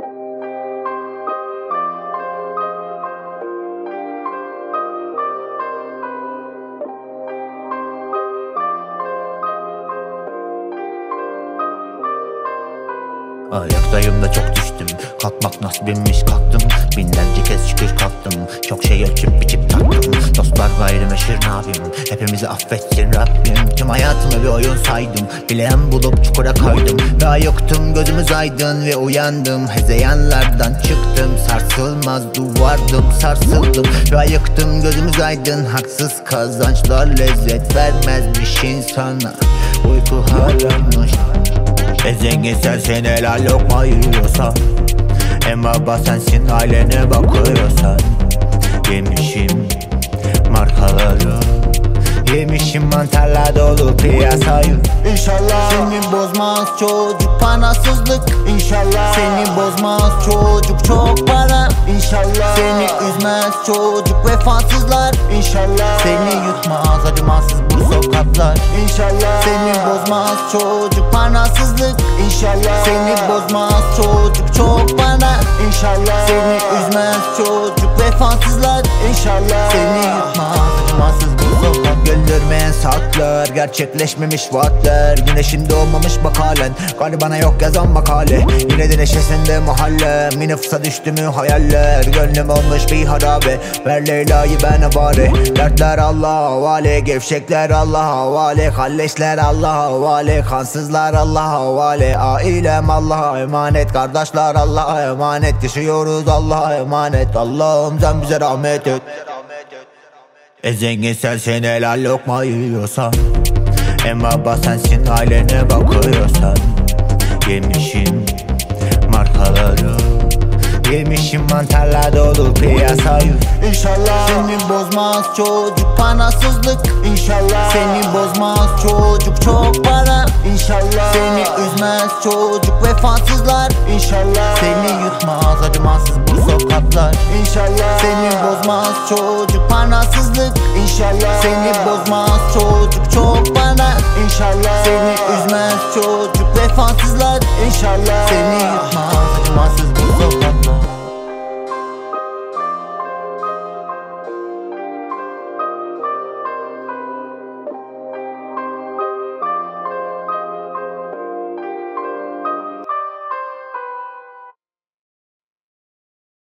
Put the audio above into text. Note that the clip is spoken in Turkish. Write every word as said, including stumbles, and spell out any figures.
Ayaktayım da çok düştüm, kalkmak nasibimmiş kalktım. Binlerce kez şükür kalktım, çok şey ölçüp biçip taktım. Dostlar gayrimeşhur nabim, hepimizi affetsin Rabbim. Tüm hayatımı bir oyun saydım, bileğim bulup çukura kaydım. Ve ayıktım, gözümüz aydın ve uyandım. Hezeyanlardan çıktım, sarsılmaz duvardım, sarsıldım. Ve ayıktım, gözümüz aydın. Haksız kazançlar lezzet vermezmiş insana, uyku harammış. E zengin sensin, helal lokma yiyorsan, en baba sensin, ailene bakıyorsan. Yemişim markaları, yemişim mantarla dolu piyasayı. İnşallah seni bozmaz çocuk parasızlık. İnşallah seni bozmaz çocuk çok para. İnşallah seni üzmez çocuk vefasızlar. İnşallah seni yutmaz acımasız bu sokaklar. İnşallah seni bozmaz çocuk parasızlık. İnşallah seni bozmaz çocuk çok para. İnşallah seni üzmez çocuk vefasızlar. İnşallah seni yutmaz acımasız bu sokak. Güldürmeyen saatler, gerçekleşmemiş vaatler. Güneşin doğmamış bak halen, garibana yok yazan makale. Yine de neşesinde mahallem, yine fısa düştü mü hayaller. Gönlüm olmuş bir harabe, ver Leyla'yı ben avare. Dertler Allah'a havale, gevşekler Allah'a havale. Kalleşler Allah'a havale, kansızlar Allah'a havale. Ailem Allah'a emanet, kardeşler Allah'a emanet. Yaşıyoruz Allah'a emanet, Allah'ım sen bize rahmet et. E zengin sensin, helal lokma yiyorsan, en baba sensin, ailene bakıyorsan. Yemişim markaları, yemişim mantarla dolu piyasayı. İnşallah seni bozmaz çocuk parasızlık. İnşallah seni bozmaz çocuk çok para. İnşallah seni üzmez çocuk vefasızlar. İnşallah seni yutmaz acımasız bu sokaklar. İnşallah seni bozmaz çocuk parasızlık. İnşallah seni bozmaz çocuk çok para. İnşallah seni üzmez çocuk vefasızlar. İnşallah seni yutmaz acımasız bu sokaklar.